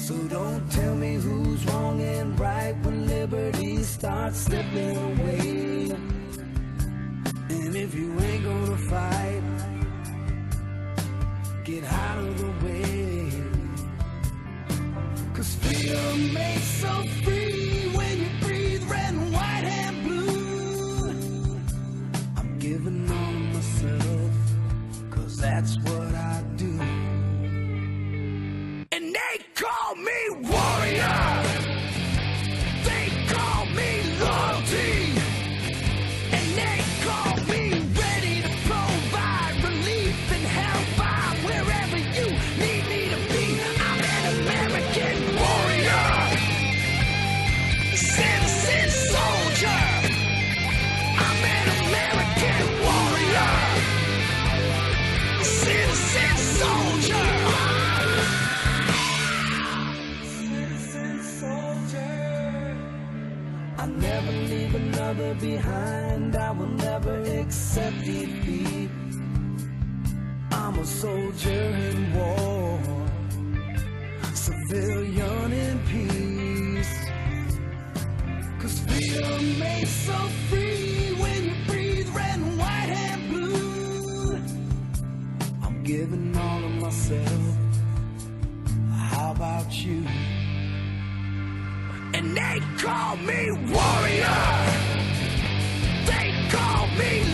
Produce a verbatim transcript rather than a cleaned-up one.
So don't tell me who's wrong and right when liberty starts slipping away. And if you ain't gonna fight, get out of the way. Cause freedom makes so free when you breathe red and white and blue. I'm giving all of myself, cause that's what I do. And they call me warrior, they call me loyalty, and they call me ready to provide relief and hellfire wherever you need me to be. I'm an American warrior, citizen soldier. I'm an American warrior, citizen soldier. I'll never leave another behind, I will never accept defeat. I'm a soldier in war, civilian in peace. Cause freedom makes so free when you breathe red and white and blue. I'm giving all of myself, how about you? And they call me warrior, they call me